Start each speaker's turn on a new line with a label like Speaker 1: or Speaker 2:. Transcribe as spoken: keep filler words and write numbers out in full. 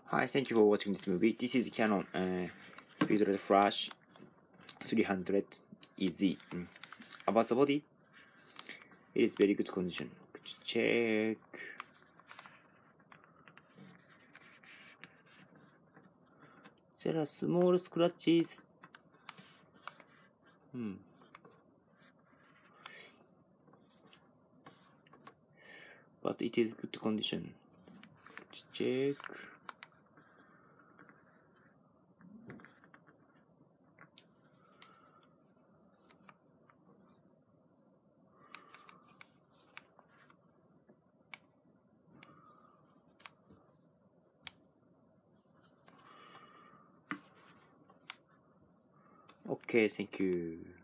Speaker 1: Hi, thank you for watching this movie. This is Canon uh, Speedrun Flash three hundred E Z. Mm. About the body, it is very good condition. Check. There are small scratches. Hmm. But it is good condition. Check. Okay, thank you.